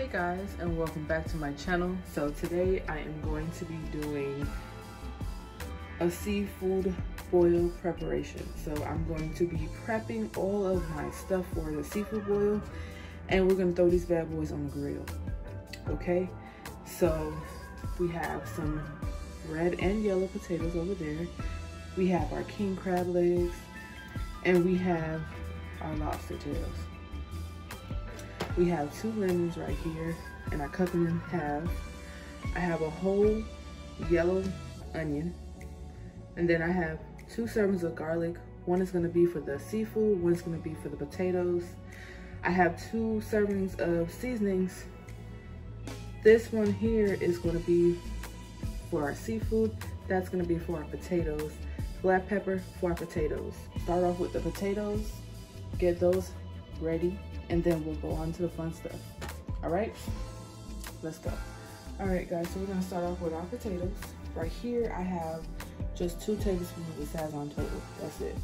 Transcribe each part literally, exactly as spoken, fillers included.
Hey guys, and welcome back to my channel. So today I am going to be doing a seafood boil preparation. So I'm going to be prepping all of my stuff for the seafood boil, and we're gonna throw these bad boys on the grill. Okay, so we have some red and yellow potatoes over there. We have our king crab legs, and we have our lobster tails. We have two lemons right here, and I cut them in half. I have a whole yellow onion, and then I have two servings of garlic. One is gonna be for the seafood, one is gonna be for the potatoes. I have two servings of seasonings. This one here is gonna be for our seafood. That's gonna be for our potatoes. Black pepper for our potatoes. Start off with the potatoes, get those ready, and then we'll go on to the fun stuff. All right, let's go. All right, guys, so we're gonna start off with our potatoes. Right here, I have just two tablespoons of Sazon total. That's it.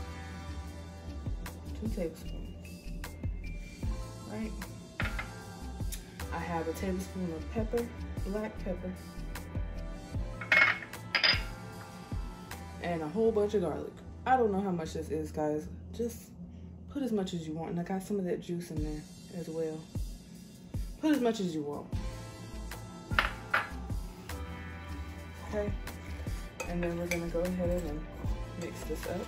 Two tablespoons, right? I have a tablespoon of pepper, black pepper, and a whole bunch of garlic. I don't know how much this is, guys. Just put as much as you want. And I got some of that juice in there as well. Put as much as you want. Okay. And then we're gonna go ahead and mix this up.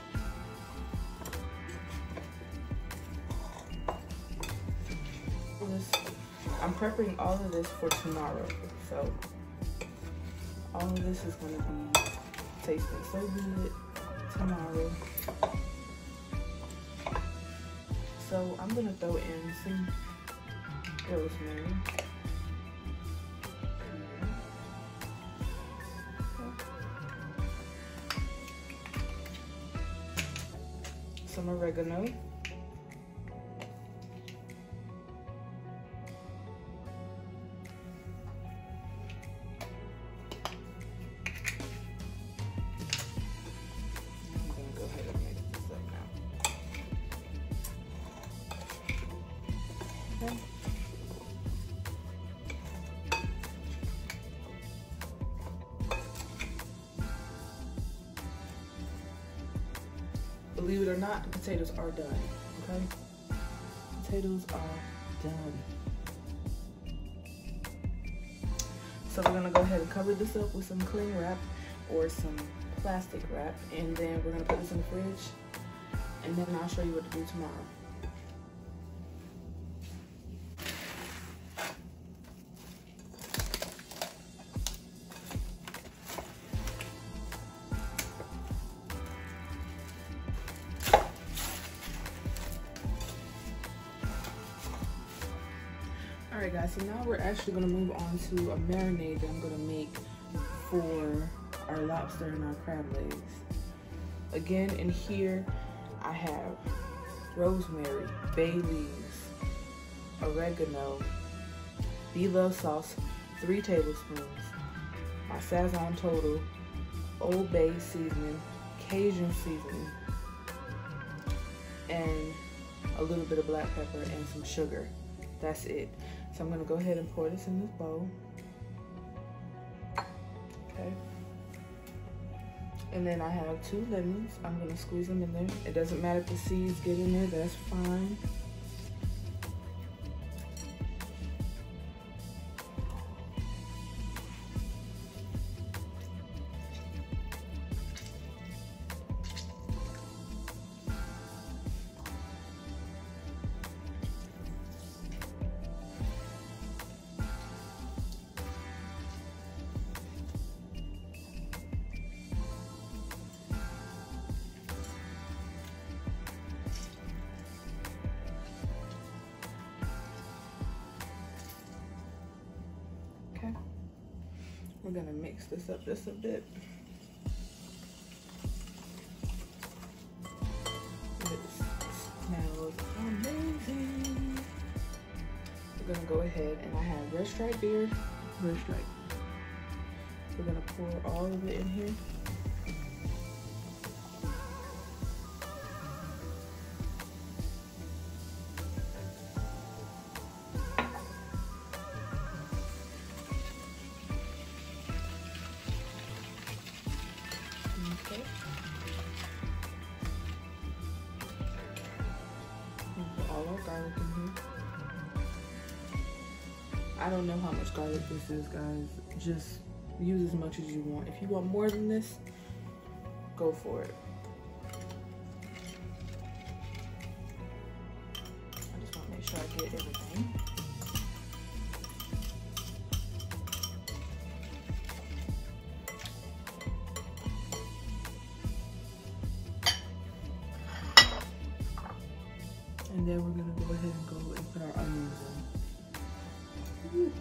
This, I'm prepping all of this for tomorrow. So all of this is gonna be tasting so good tomorrow. So I'm gonna throw in some rosemary. Some oregano. Believe it or not, the potatoes are done, okay? Potatoes are done. So we're gonna go ahead and cover this up with some cling wrap or some plastic wrap, and then we're gonna put this in the fridge, and then I'll show you what to do tomorrow. Alright guys, so now we're actually going to move on to a marinade that I'm going to make for our lobster and our crab legs. Again, in here I have rosemary, bay leaves, oregano, B-Love sauce, three tablespoons, my Sazon total, Old Bay seasoning, Cajun seasoning, and a little bit of black pepper and some sugar. That's it. So I'm gonna go ahead and pour this in this bowl. Okay. And then I have two lemons. I'm gonna squeeze them in there. It doesn't matter if the seeds get in there, that's fine. We're gonna mix this up just a bit. It smells amazing. We're gonna go ahead, and I have red stripe beer, red stripe. We're gonna pour all of it in here. garlic in here. I don't know how much garlic this is, guys. Just use as much as you want. If you want more than this, go for it. I just want to make sure I get everything. And then we're gonna go ahead and go and put our onions in. Woo.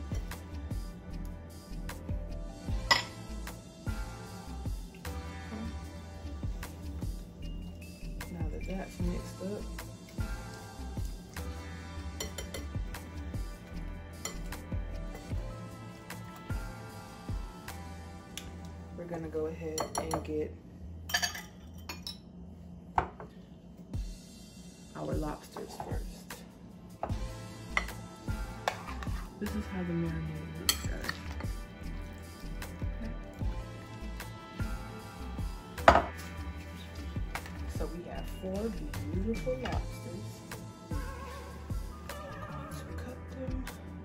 Now that that's mixed up, we're gonna go ahead and get our lobsters first. This is how the marinade looks, guys. Okay. So we have four beautiful lobsters. I'm going to cut them.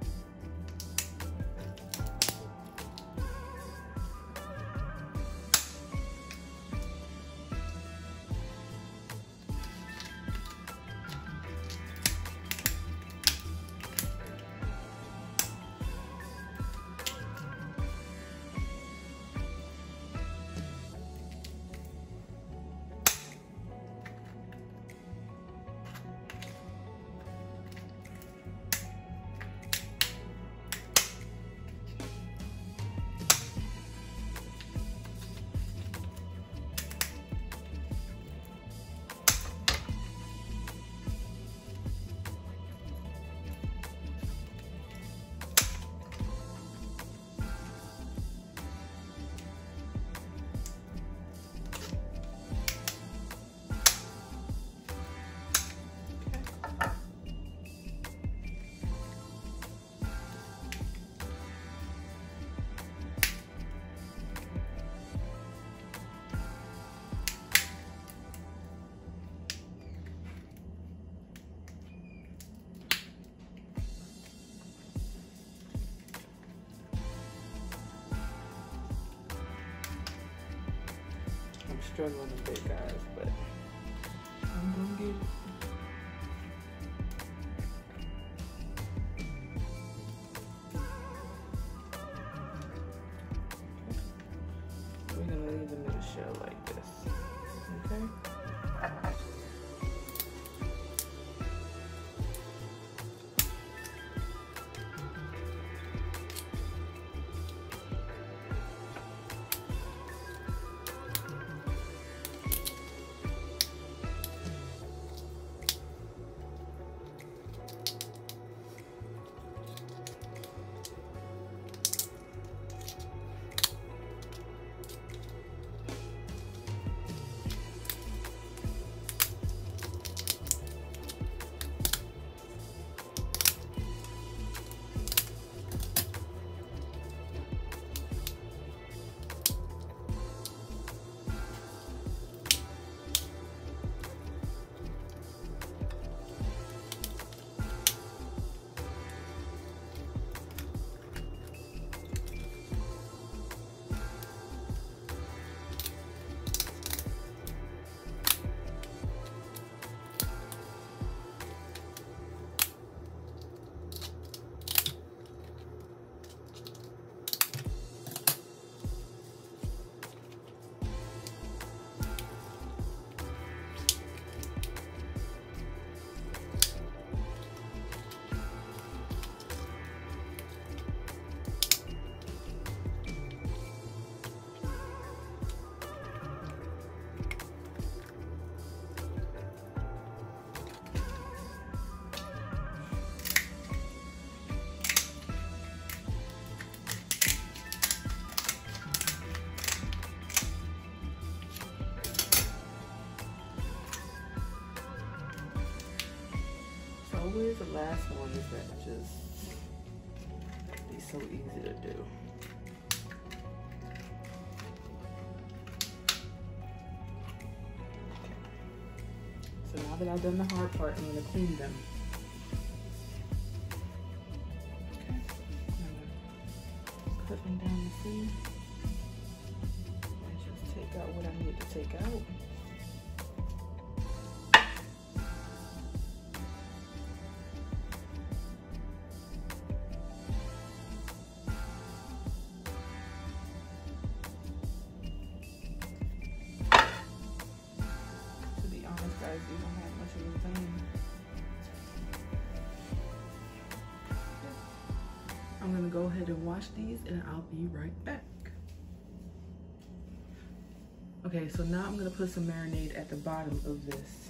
Struggling a bit, guys, but I'm gonna get it. We're gonna leave them in a shell like this, okay? Always the last one is that just be so easy to do. So now that I've done the hard part, I'm gonna clean them. see. And just take out what I need to take out. To be honest, guys, we don't have much of anything. I'm gonna go ahead and wash these and I'll be right back. Okay, so now I'm gonna put some marinade at the bottom of this.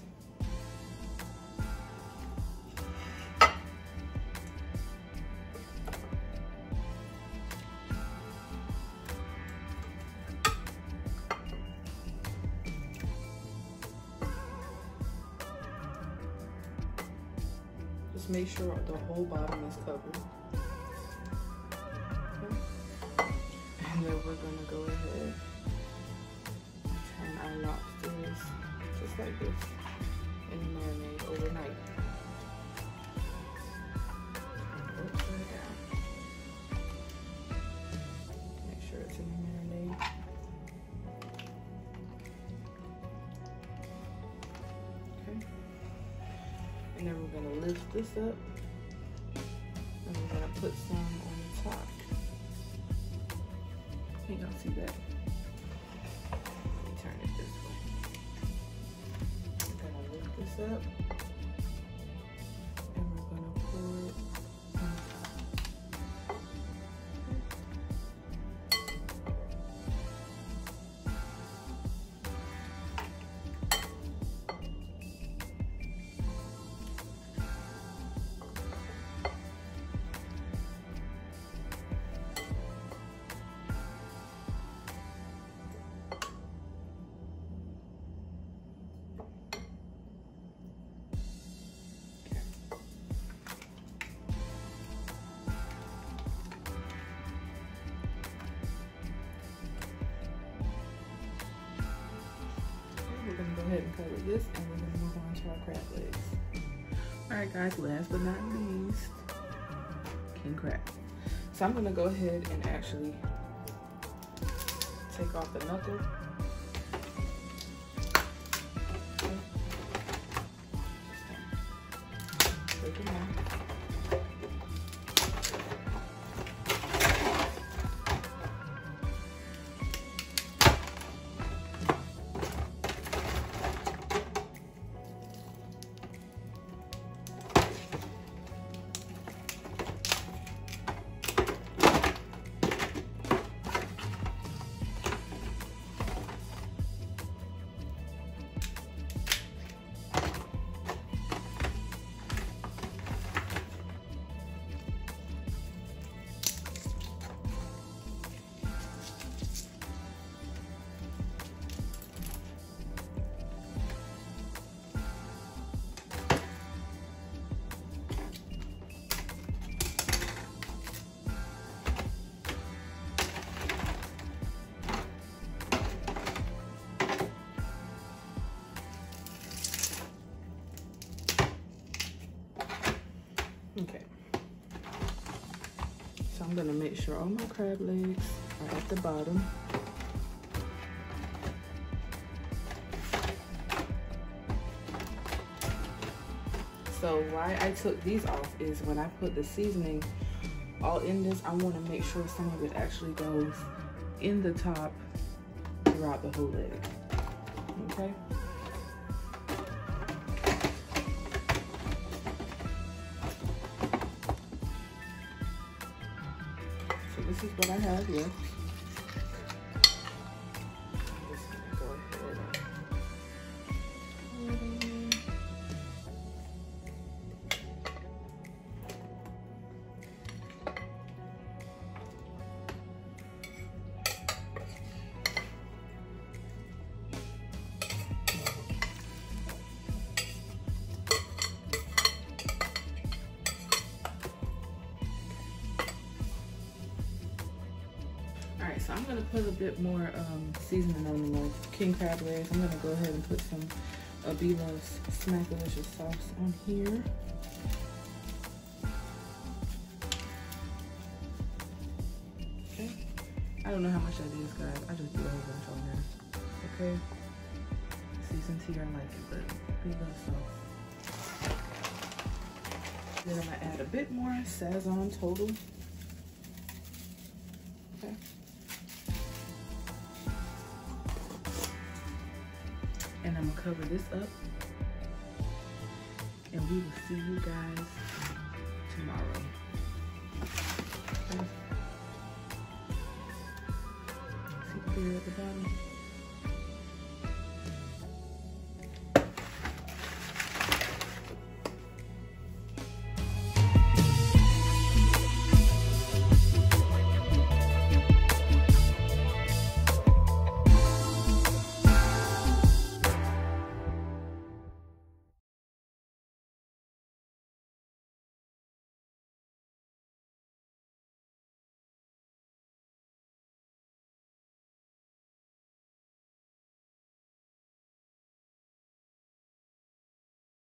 Just make sure the whole bottom is covered. And then we're gonna go ahead and turn our lobsters just like this in the marinade overnight. Upside down. Make sure it's in the marinade. Okay. And then we're gonna lift this up. And we're gonna put some on the top. I think y'all see that. Let me turn it this way. I'm gonna lift this up and we're gonna pour it on top. Go ahead and cover this and we're gonna move on to our crab legs. All right guys, last but not least, king crab. So I'm gonna go ahead and actually take off the knuckle. Okay. Take them out. Okay, so I'm gonna make sure all my crab legs are at the bottom. So why I took these off is when I put the seasoning all in this, I want to make sure some of it actually goes in the top throughout the whole leg. Okay. So this is what I have left. I'm just gonna go ahead and so I'm gonna put a bit more um, seasoning on the king crab legs. I'm gonna go ahead and put some uh, B-Love's Smackalicious sauce on here. Okay. I don't know how much that is, guys. I just do a whole bunch on there. Okay? Season tea, I like it, but be a little salt. Then I'm gonna add a bit more Sazon total. Okay. And I'm gonna cover this up. And we will see you guys tomorrow. Okay. See the beer at the bottom?